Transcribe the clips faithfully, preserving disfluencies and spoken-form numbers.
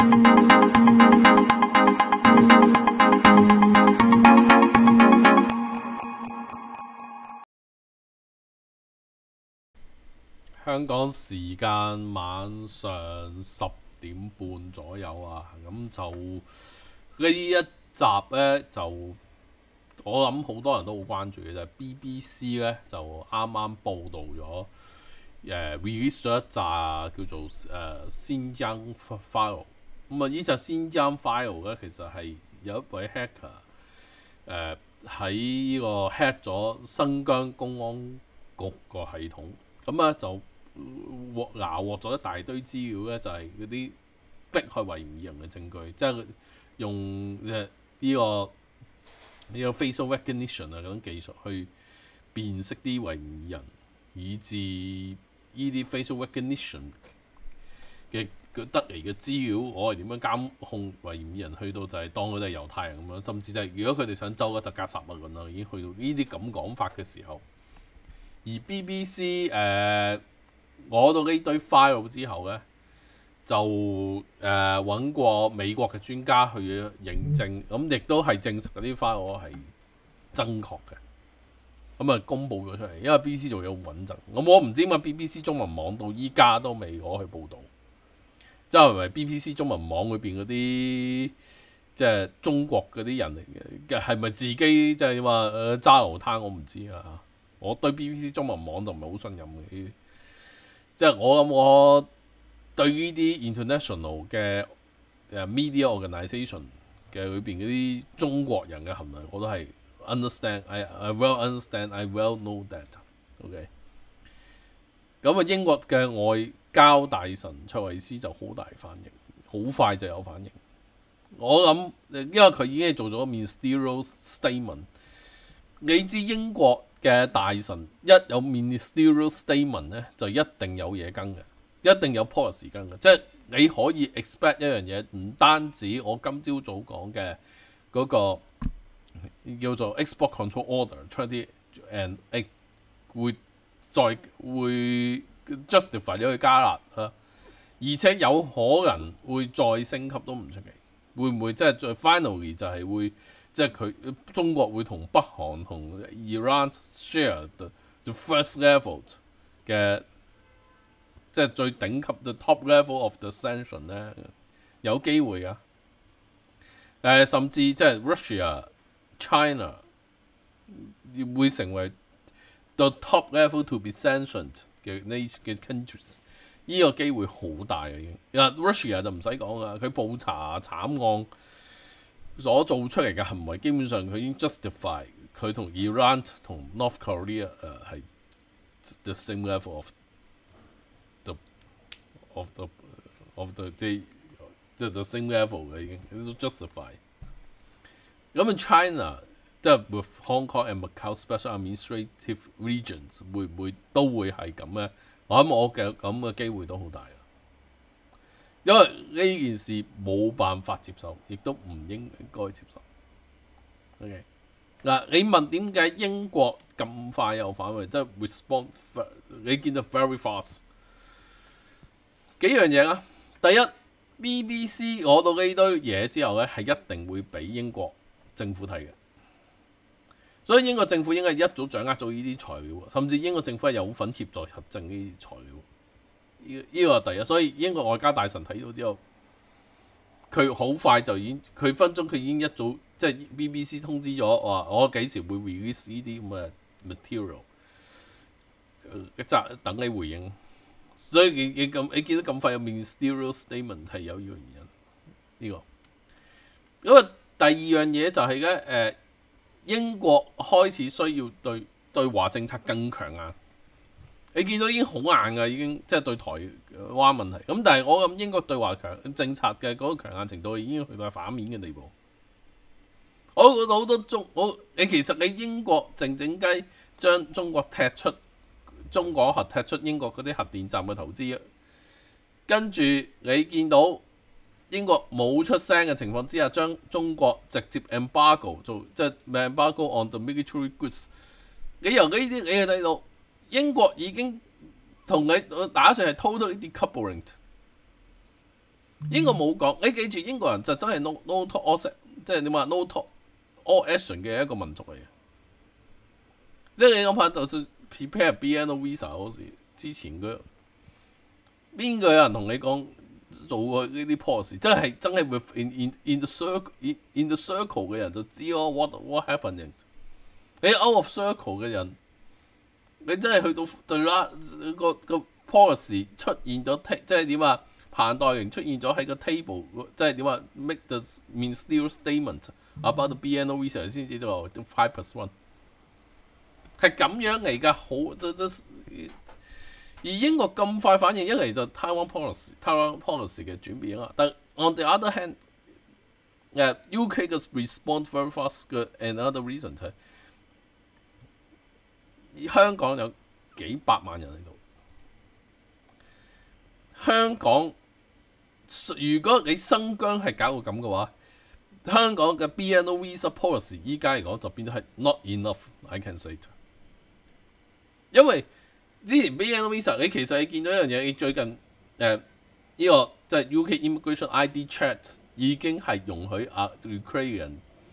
香港時間晚上十點半左右啊，咁就呢一集呢，就我諗好多人都好關注嘅就係 B B C 呢，就啱啱報導咗誒 release 咗一集叫做誒、呃、新疆 file。咁啊，呢集新疆 file 呢，其實係有一位 hacker 誒喺呢個 hack 咗新疆公安局個系統，咁啊就獲拿獲咗一大堆資料咧，就係嗰啲迫害維吾爾人嘅證據，即係用誒呢、這個呢、這個 facial recognition 啊嗰種技術去辨識啲維吾爾人，以至呢啲 facial recognition 嘅得嚟嘅資料，我係點樣監控維吾爾人，去到就係當佢哋係猶太人咁樣，甚至就係如果佢哋想走嗰就格殺勿論啦，已經去到呢啲咁講法嘅時候，而 B B C 誒、呃。攞到呢堆 file 之後呢，就誒揾、呃、過美國嘅專家去認證，咁亦都係證實嗰啲 file 係真確嘅。咁啊公佈咗出嚟，因為 B B C 做嘢好穩陣。咁我唔知點解 B B C 中文網到依家都未攞去報導，即係咪 B B C 中文網裏邊嗰啲即係中國嗰啲人嚟嘅？係咪自己即係話誒揸流灘？我唔知啊。我對 B B C 中文網就唔係好信任嘅。即係我諗，我對呢啲 international 嘅 media organisation 嘅裏邊嗰啲中國人嘅行為，我都係 understand，I I well understand，I well know that。OK， 咁啊，英國嘅外交大臣卓慧思就好大反應，好快就有反應。我諗，因為佢已經係做咗 ministerial statement， 你知英國嘅大臣一有 ministerial statement 咧，就一定有嘢跟嘅，一定有 policy 跟嘅。即係你可以 expect 一樣嘢，唔單止我今朝早講嘅嗰個叫做 export control order 出啲 and 會再會 justify 咗去加辣啊，而且有可能會再升級都唔出奇。會唔會即係 finally 就係會？即係佢中國會同北韓同 Iran share the, the first level 嘅，即係最頂級 the top level of the sanction 咧，有機會㗎。誒、呃，甚至即係 Russia、China 會成為 the top level to be sanctioned 嘅呢嘅 countries， 呢個機會好大嘅已經。因為 Russia 就唔使講啦，佢普查慘案所做出嚟嘅行為，基本上佢已經 justify 佢同 Iran 同 North Korea 誒、uh, 係 the same level of the of the of the 即係 the same level 嘅已經都 justify。咁啊 China 即係 with Hong Kong and Macau special administrative regions 會唔會都會係咁咧？我諗我嘅咁嘅機會都好大。因為呢件事冇辦法接受，亦都唔應該接受。OK 嗱，你問點解英國咁快有反應，即係 respond， 你見到 very fast 幾樣嘢啊？第一 ，B B C 攞到呢堆嘢之後咧，係一定會俾英國政府睇嘅，所以英國政府應該一早掌握咗呢啲材料，甚至英國政府係有份協助核證呢啲材料。呢呢個係第一，所以英國外交大臣睇到之後，佢好快就已經，佢分鐘佢已經一早即係 B B C 通知咗話，我幾時會 release 呢啲咁嘅 material，一等你回應。所以你你咁你見到咁快有 ministerial statement 係有呢個原因。呢、這個咁啊，第二樣嘢就係咧誒，英國開始需要對對華政策更強硬。你見到已經好硬㗎，已經即係對台灣問題。咁但係我諗英國對華強政策嘅嗰個強硬程度已經去到反面嘅地步。我覺得好多中我你其實你英國靜靜雞將中國踢出中國核踢出英國嗰啲核電站嘅投資，跟住你見到英國冇出聲嘅情況之下，將中國直接 embargo 做即係 embargo on the military goods。你由呢啲你係睇到。英國已經同你打算係 totally decoupling， 英國冇講，你記住英國人就真係 no no talk all 即係點話 no talk all action 嘅一個民族嚟嘅。即係你諗下，就算 prepare B N O visa 嗰時，之前佢邊個有人同你講做過呢啲 policy？ 真係真係 within in in the circle in in the circle 嘅人就知咯 what what happening。你 out of circle 嘅人，你真係去到對啦個個 policy 出現咗，即係點啊？彭代榮出現咗喺個 table， 即係點啊 ？make the ministerial statement about the B N O visa 先知道 five plus one 係咁樣嚟㗎，好而英國咁快反應，一嚟就 Taiwan policy Taiwan policy 嘅轉變啦。但 on the other hand，誒 U K 嘅 respond very fast 嘅 another reason 係香港有幾百萬人喺度，香港。如果你新疆係搞到咁嘅話，香港嘅 B N O visa policy 依家嚟講就變咗係 not enough，I can say。因為之前 B N O visa 你其實你見到一樣嘢，你最近誒呢、呃這個即係 U K immigration I D check 已經係容許啊 Ukrainian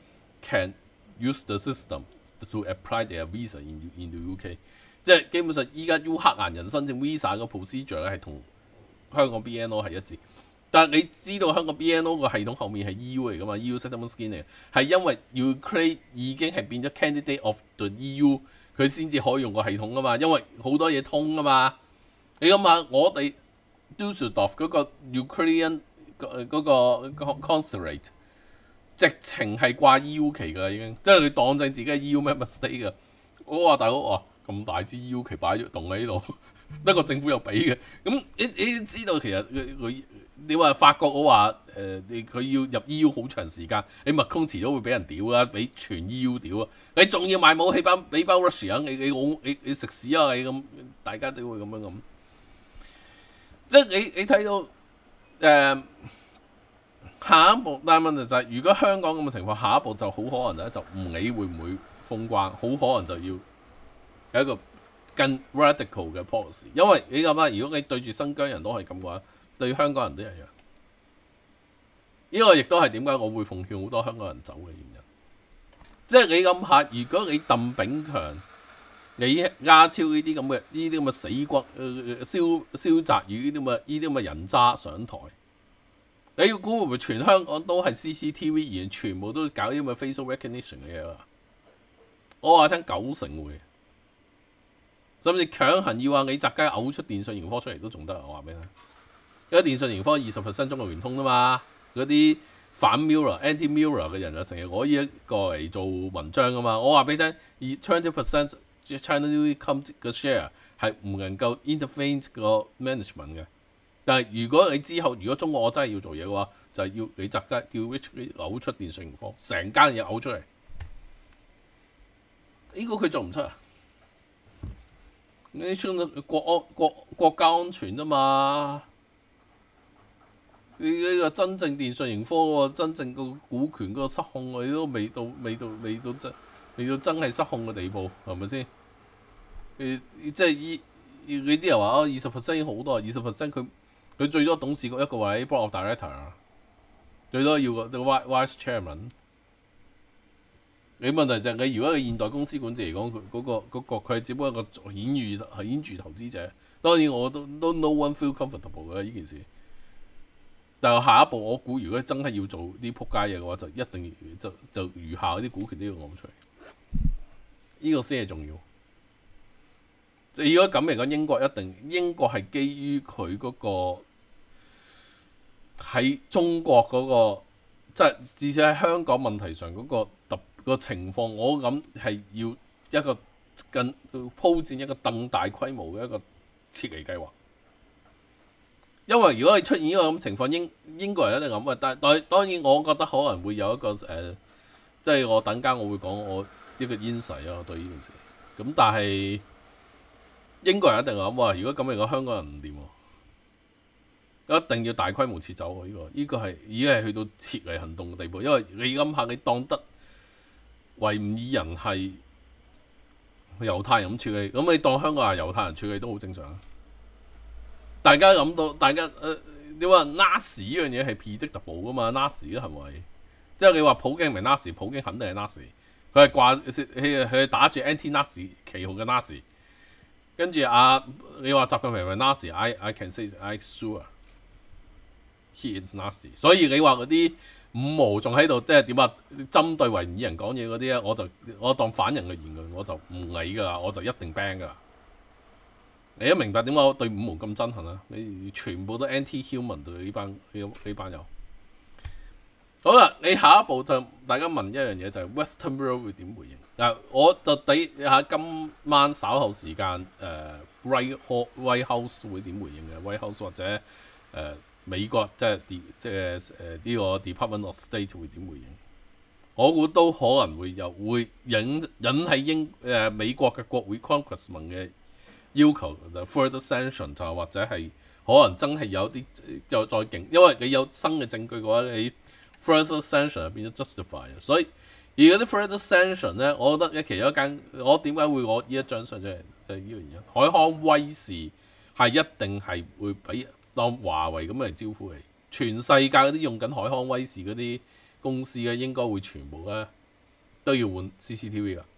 can use the system to apply their visa in in the U K， 即係基本上依家烏克蘭人申請 visa 個 procedure 咧係同香港 B N O 係一致。但係你知道香港 B N O 個系統後面係 E U 嚟㗎嘛 ？E U settlement scheme 嚟嘅，係因為 Ukraine 已經係變咗 candidate of the E U， 佢先至可以用個系統㗎嘛。因為好多嘢通㗎嘛。你諗下，我哋 Dusseldorf 嗰個 Ukrainian 嗰個 consulate 直情係掛 E U 旗㗎已經，即係佢當正自己係 E U member state 㗎。我話大佬，哇咁大支 E U 旗擺咗棟喺呢度，得個政府又俾嘅。咁你你知道其實佢佢。你話法國我話誒，你、呃、佢要入 E U 好長時間，你麥康遲早會俾人屌啦，俾全 E U 屌啊！你仲要賣武器班俾班 Russia， 你你你你，你食屎啊！你咁，大家都會咁樣咁。即係你你睇到誒、呃、下一步，但係問題就係、是，如果香港咁嘅情況，下一步就好可能咧，就唔理會唔會封關，好可能就要有一個更 radical 嘅 policy， 因為你諗下，如果你對住新疆人都係咁嘅話。對香港人都一樣，呢、這個亦都係點解我會奉勸好多香港人走嘅原因。即係你諗下，如果你鄧炳強、你亞超呢啲咁嘅呢啲咁嘅死骨、呃、蕭蕭澤頤呢啲咁嘅呢啲咁嘅人渣上台，你要估會唔會全香港都係 C C T V， 而全部都搞啲咁嘅 facial recognition 嘅嘢啊？我話聽九成會，甚至強行要話李澤楷嘔出電訊盈科出嚟都仲得。我話俾你聽。因為電訊盈科二十 percent 中國聯通啊嘛，嗰啲反 mirror、anti mirror 嘅人就成日攞呢一個嚟做文章啊嘛。我話俾你聽，而 twenty percent China Unicom 嘅 share 係唔能夠 intervene 個 management 嘅。但係如果你之後如果中國我真係要做嘢嘅話，就係、是、要李澤楷叫 Rich 嘔出電訊盈科，成間嘢嘔出嚟。呢、這個佢做唔出啊！你出國安國國家安全啫嘛。你呢個真正電訊盈科喎，真正個股權個失控，你都未到未到未到真未到真係失控嘅地步，係咪先？誒即係依你啲人話啊，二十 percent 已經好多，二十 percent 佢佢最多董事局一個位 board of director 啊，最多要個個 vice chairman。你問題就係你如果係現代公司管治嚟講，佢嗰個嗰個佢係只不過一個顯著係顯著投資者。當然我都都 no one feel comfortable 嘅呢件事。但係下一步，我估如果真係要做啲撲街嘢嘅話，就一定就就餘下嗰啲股權都要攞出嚟，呢、這個先係重要。如果咁嚟講，英國一定英國係基於佢嗰個喺中國嗰、那個，即係至少喺香港問題上嗰個特、那個情況，我諗係要一個更鋪展一個更大規模嘅一個撤離計劃。因為如果係出現呢個咁情況，英英國人一定諗啊，但係當然我覺得可能會有一個誒、呃，即係我等間我會講我一個 insight 啊，對呢件事。咁但係英國人一定諗話，如果咁嚟講，香港人唔掂喎，一定要大規模撤走喎。呢、這個呢、這個係已經係去到撤離行動嘅地步，因為你諗下，你當得維吾爾人係猶太人咁處理，咁你當香港係猶太人處理都好正常。大家諗到，大家誒、呃、 你話 Nazi 呢樣嘢係 predictable 噶嘛 ？Nazi 嘅行為，即係你話普京唔係 Nazi， 普京肯定係 Nazi。佢係掛佢佢打住 anti-Nazi 旗號嘅 Nazi。跟住啊，你話習近平係 Nazi？I I can say I sure he is Nazi。所以你話嗰啲五毛仲喺度，即係點啊？針對維吾爾人講嘢嗰啲咧，我就我當反人嘅言論，我就唔理㗎啦，我就一定 ban 㗎啦。你都明白點解我對五毛咁憎恨啊？你全部都 anti-human 對呢班呢班友。好啦，你下一步就大家問一樣嘢就係、是、Western World 會點回應？嗱，我就睇下今晚稍後時間誒 White White House 會點回應嘅 White House 或者誒、呃、美國即係即係誒呢個 Department of State 會點回應？我估都可能會有會引引起英誒、呃、美國嘅國會 Congressman 嘅要求就 further sanction 就或者係可能真係有啲又再勁，因為你有新嘅證據嘅話，你 further sanction 變咗 justify。所以而嗰啲 further sanction 咧，我覺得咧其中一間，我點解會攞呢一張相出嚟就係呢個原因。海康威視係一定係會俾當華為咁嚟招呼你，全世界嗰啲用緊海康威視嗰啲公司咧，應該會全部咧都要換 C C T V 㗎。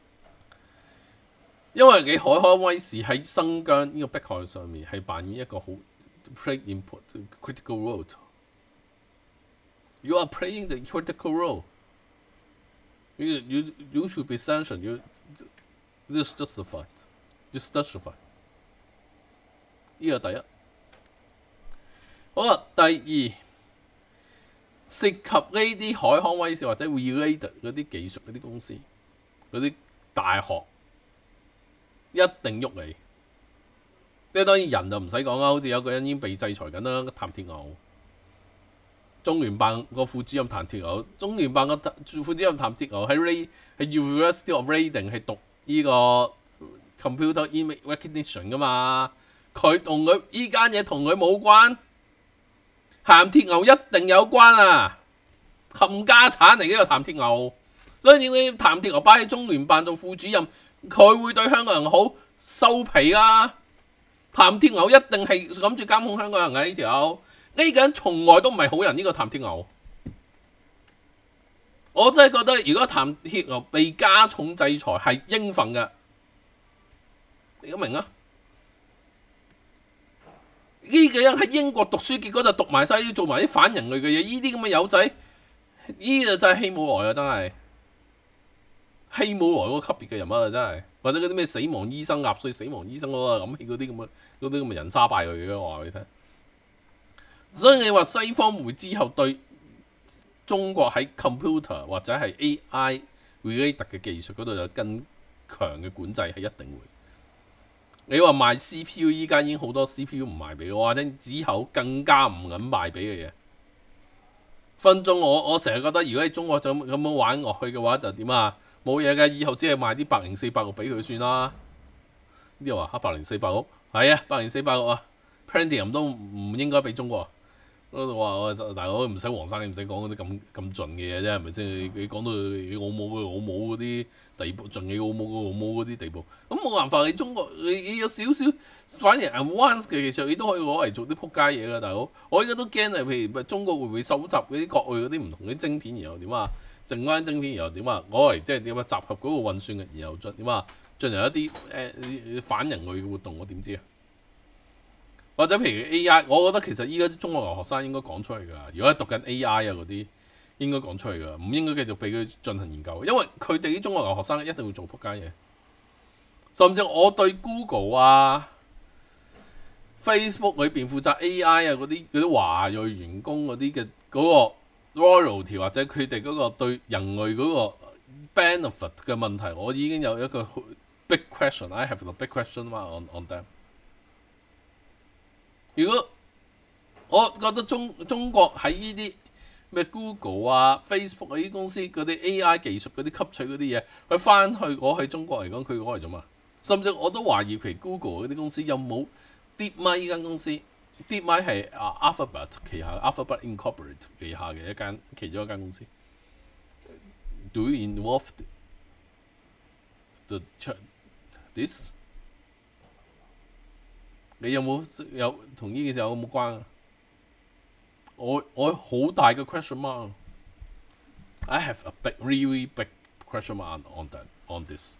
因為你海康威視喺新疆呢個迫害上面係扮演一個好 play important critical role。You are playing the critical role. You you you should be sanctioned. You this justified. Just justify。呢個第一。好啦，第二涉及呢啲海康威視或者 related 嗰啲技術嗰啲公司嗰啲大學。一定喐你，即係當然人就唔使講啦，好似有個人已經被制裁緊啦，譚鐵牛，中聯辦個副主任譚鐵牛，中聯辦個副主任譚鐵牛喺 Ray 喺 University of Reading 係讀呢個 computer image recognition 噶嘛，佢同佢依間嘢同佢冇關，譚鐵牛一定有關啊，冚家產嚟嘅個譚鐵牛，所以點解譚鐵牛擺喺中聯辦做副主任？佢會對香港人好收皮啊！譚鐵牛一定係諗住監控香港人嘅呢條友，呢個人從來都唔係好人。呢、這個譚鐵牛，我真係覺得如果譚鐵牛被加重制裁係應份嘅，你都明啊？呢、這個人喺英國讀書，結果就讀埋晒要做埋啲反人類嘅嘢，呢啲咁嘅友仔，呢個真係希姆萊啊！真係。希姆萊嗰個級別嘅人物啊，真係，或者嗰啲咩死亡醫生、納粹死亡醫生嗰個諗起嗰啲咁嘅嗰啲咁嘅人渣敗類嘅，我話你聽。所以你話西方會之後對中國喺 computer 或者係 A I related 嘅技術嗰度有更強嘅管制係一定會。你話賣 C P U， 依家已經好多 C P U 唔賣俾我，或者之後更加唔敢賣俾嘅嘢。分鐘我我成日覺得，如果喺中國就咁樣玩落去嘅話，就點啊？冇嘢嘅，以後只係賣啲百零四百六俾佢算啦。呢度話黑百零四百六，係啊，百零四百六啊 ，Pentium 都唔應該俾中國。嗰度話我大佬唔使黃生，你唔使講嗰啲咁咁盡嘅嘢啫，係咪先？你你講到你澳母嘅澳母嗰啲地步，盡你澳母嘅澳母嗰啲地步，咁冇辦法，你中國你你有少少反而 advance 嘅技術，你都可以攞嚟做啲撲街嘢㗎，大佬。我而家都驚啊，譬如中國會唔會收集嗰啲國外嗰啲唔同嘅晶片，然後點啊？剩翻晶片然後點啊？攞嚟即係點啊？集合嗰個運算嘅，然後進點啊？進行一啲誒、呃、反人類嘅活動，我點知啊？或者譬如 A I， 我覺得其實依家中國留學生應該講出嚟㗎。如果係讀緊 A I 啊嗰啲，應該講出嚟㗎，唔應該繼續俾佢進行研究，因為佢哋啲中國留學生一定會做撲街嘢。甚至我對 Google 啊、Facebook 裏邊負責 A I 啊嗰啲嗰啲華裔員工嗰啲嘅嗰個 royalty 或者佢哋嗰個對人類嗰個 benefit 嘅問題，我已經有一個 big question。I have a big question on on them。如果我覺得中中國喺呢啲咩 Google 啊、Facebook 啊呢啲公司嗰啲 A I 技術嗰啲吸取嗰啲嘢，佢翻去攞去中國嚟講，佢攞嚟做嘛？甚至我都懷疑其 Google 嗰啲公司有冇 DeepMind 呢間公司 ？DeepMind 係啊 Alphabet 旗下 Alphabet Incorporate 旗下嘅一間其中一間公司。Do you involve the this？你有冇有同呢件事有冇關啊？ 我我好大嘅 question mark。I have a big, really big question mark on that on this。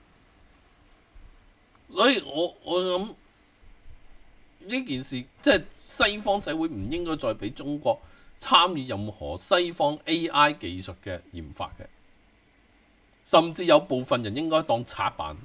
所以我我諗呢件事即係西方社會唔應該再俾中國參與任何西方 A I 技術嘅研發嘅，甚至有部分人應該當賊版。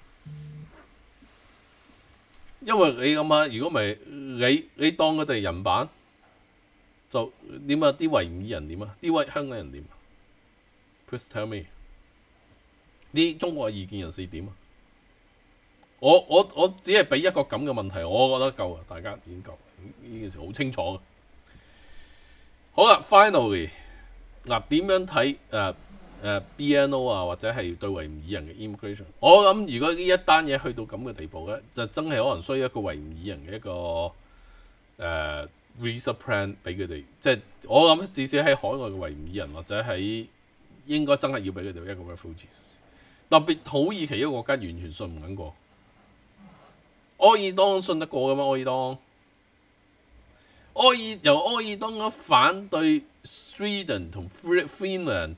因為你諗下，如果唔係你你當佢哋人版，就點啊？啲維吾爾人點啊？啲香港人點啊 ？Please tell me， 啲中國嘅異見人士點啊？我我我只係俾一個咁嘅問題，我覺得夠啊！大家已經夠，呢件事好清楚嘅。好啦 ，finally 嗱點樣睇誒誒 B N O 啊，或者係對維吾爾人嘅 immigration？ 我諗如果呢一單嘢去到咁嘅地步咧，就真係可能需要一個維吾爾人嘅一個誒、呃、visa plan 俾佢哋。即係我諗至少喺海外嘅維吾爾人，或者喺應該真係要俾佢哋一個 refugees。特別土耳其一個國家完全信唔緊過。埃爾多安信得過嘅咩？埃爾多安，埃爾由埃爾多安反對 Sweden 同 Finland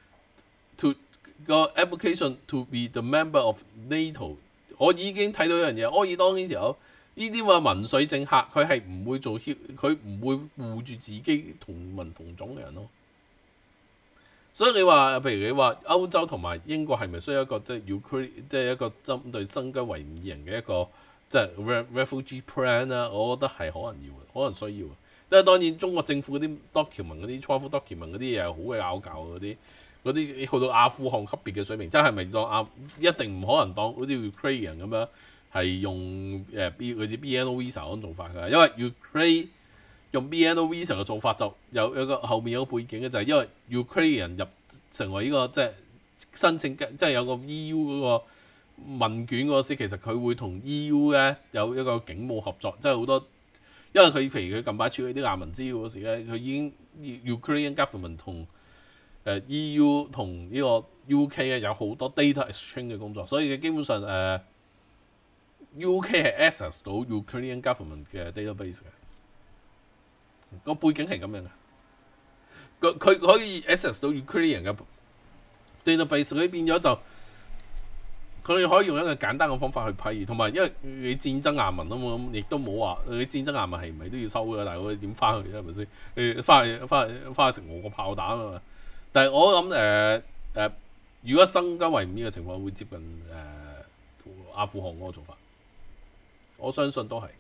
to 個 application to be the member of NATO， 我已經睇到一樣嘢，埃爾多安呢條友呢啲話民粹政客，佢係唔會做，佢唔會護住自己同民同種嘅人咯。所以你話，譬如你話歐洲同埋英國係咪需要一個即係 Ukraine， 即係一個針對新疆維吾爾人嘅一個即係 refugee plan 啦？我覺得係可能要嘅，可能需要嘅。即係當然中國政府嗰啲 document 嗰啲 travel document 嗰啲嘢係好鬼拗教嗰啲，嗰啲去到阿富汗級別嘅水平，真係咪當阿一定唔可能當好似 Ukraine 人咁樣係用誒 B 類似 B N O visa 嗰種做法㗎？因為 Ukraine 用 B N O visa 嘅做法就有有個後面有個背景嘅，就係因為 Ukraine 人入成為呢、這個即係申請即係有個 E U 嗰個問卷嗰時，其實佢會同 E U 咧有一個警務合作，即係好多，因為佢譬如佢近排處理啲難民資料嗰時咧，佢已經 Ukrainian government 同誒 E U 同呢個 U K 咧有好多 data exchange 嘅工作，所以佢基本上誒、呃、U K 係 access 到 Ukrainian government 嘅 database 嘅，個背景係咁樣嘅。佢佢可以 access 到 Ukrainian 嘅 database， 佢變咗就佢可以用一個簡單嘅方法去批，同埋因為你戰爭難民啊嘛，咁亦都冇話你戰爭難民係唔係都要收㗎？但係我哋點翻去啫？係咪先？你翻去翻去翻去食俄國炮彈啊嘛！但係我諗誒誒，如果新疆維吾爾嘅情況會接近誒、呃、阿富汗嗰個做法，我相信都係。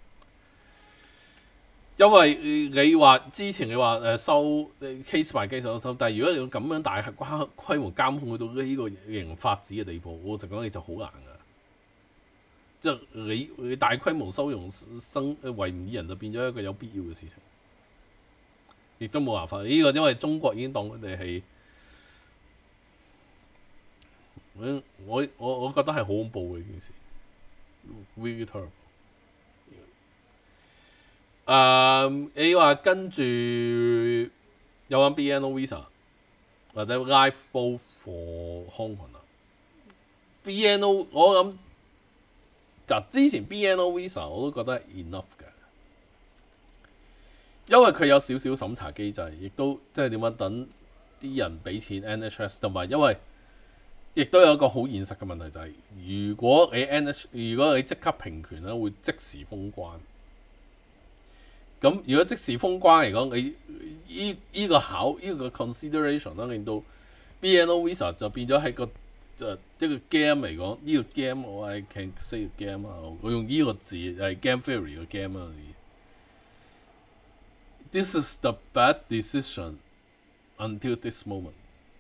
因為你話之前你話誒收 case by case 收，但係如果你要咁樣大規模監控去到呢個型發展嘅地步，我實講你就好難㗎。即係你你大規模收容生維吾爾人就變咗一個有必要嘅事情，亦都冇辦法。呢個因為中國已經當佢哋係我我我我覺得係好恐怖嘅一件事 ，really terrible。誒、uh, 你話跟住有揾 B N O visa 或者 life both for Hong Kong 啊 ？B N O 我諗就之前 B N O visa 我都覺得係 enough 嘅，因為佢有少少審查機制，亦都即係點樣等啲人俾錢 N H S， 同埋因為亦都有一個好現實嘅問題就係、是，如果你 N H 如果你即刻平權咧，會即時封關。咁如果即時封關嚟講，你依依、這個考依、這個 consideration 啦，令到 B N O visa 就變咗係個就一個 game 嚟講，呢、這個 game 我係 can say game 啊，我用呢個字係 game theory 嘅 game 啊。This is the bad decision until this moment。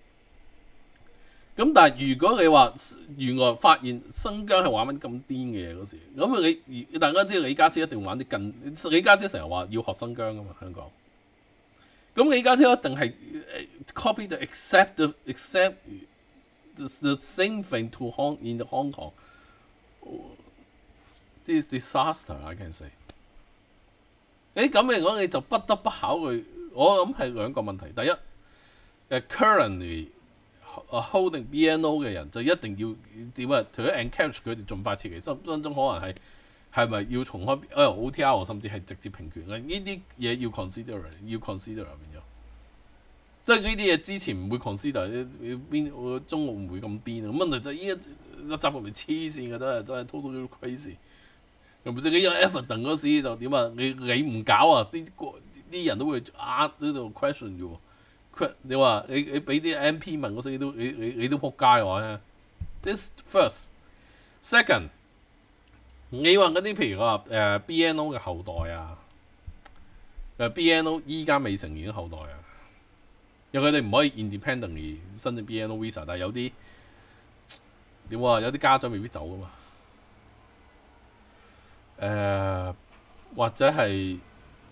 咁但係如果你話原來發現新疆係玩緊咁癲嘅嘢嗰時，咁你大家知道李家超一定玩啲近，李家超成日話要學新疆噶嘛香港，咁李家超一定係 copy the accept the accept the, the same thing to Hong in the Hong Kong。This is disaster I can say。你咁嚟講，你就不得不考慮，我諗係兩個問題。第一，誒 currently。holding B N O 嘅人就一定要點啊？除咗 encourage 佢哋盡快撤離，分分鐘可能係係咪要重開 O T R 甚至係直接平權嘅？呢啲嘢要 consider，要 consider 變咗。即係呢啲嘢之前唔會 consider，邊中國唔會咁癲啊！問題就係依家一集入面黐線嘅真係真係 total crazy。係咪先？你有 Everton 嗰時就點啊？你你唔搞啊？啲啲人都會啊喺度 question 嘅喎。你話你你俾啲 M P 問嗰時，你都你你你都撲街嘅話咧。This first，second， 你話嗰啲譬如話誒、呃、B N O 嘅後代啊，誒 B N O 依家未成年嘅後代啊。因為佢哋唔可以 independently 申請 B N O visa， 但係有啲點話有啲家長未必走噶嘛。誒、呃、或者係誒、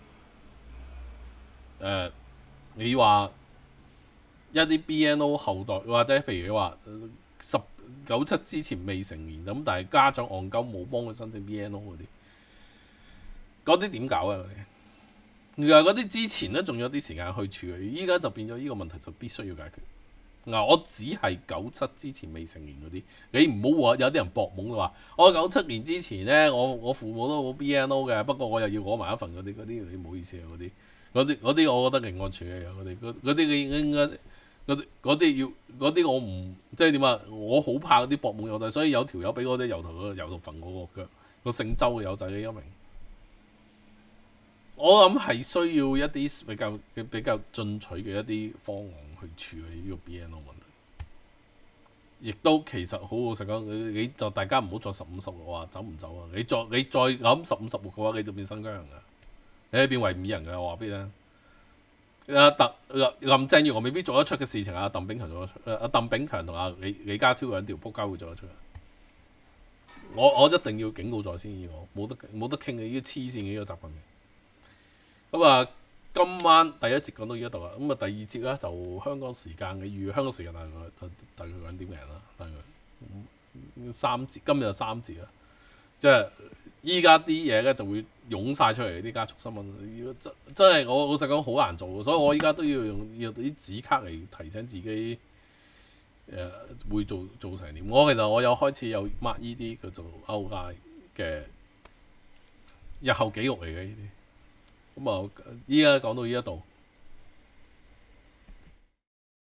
呃、你話一啲 B N O 後代，或者譬如你話十九七之前未成年咁，但係家長戇鳩冇幫佢申請 B N O 嗰啲，嗰啲點搞啊？原來嗰啲之前咧仲有啲時間去處理，依家就變咗呢個問題就必須要解決。嗱，我只係九七之前未成年嗰啲，你唔好話有啲人搏懵話，我九七年之前咧，我我父母都冇 B N O 嘅，不過我又要攞埋一份嗰啲嗰啲，你唔好意思啊嗰啲，嗰啲嗰啲我覺得另案處理嘅，嗰啲嗰啲你應該嗰啲嗰啲要嗰啲我唔即係點啊？我好怕嗰啲搏懵友仔，所以有條友俾嗰啲由頭由頭揈我個腳，個姓周嘅友仔呢一名。我諗係需要一啲比較比較進取嘅一啲方案去處理呢個 B N O 問題，亦都其實好老實講，你你就大家唔好再十五十六話走唔走啊！你再你再諗十五十六嘅話，你就變新疆人㗎，你係變維吾爾人㗎。我話俾你聽，阿特林鄭月娥未必做得出嘅事情，阿鄧炳強做得出，阿鄧炳強同阿李李家超兩條撲街會做得出。我我一定要警告在先，我冇得冇得傾嘅，呢啲黐線嘅呢個習慣。咁啊，今晚第一節講到呢一度啦。咁啊，第二節咧就香港時間嘅預香港時間大概大概兩點零啦，大概三節。今日就三節啦，即係依家啲嘢咧就會湧晒出嚟啲加速新聞。真真係我老實講好難做，所以我依家都要用要啲紙卡嚟提醒自己誒、呃、會做做成點。我其實我有開始有 mark 呢啲叫做 outline 嘅日後記錄嚟嘅呢啲。咁啊，依家講到呢一度。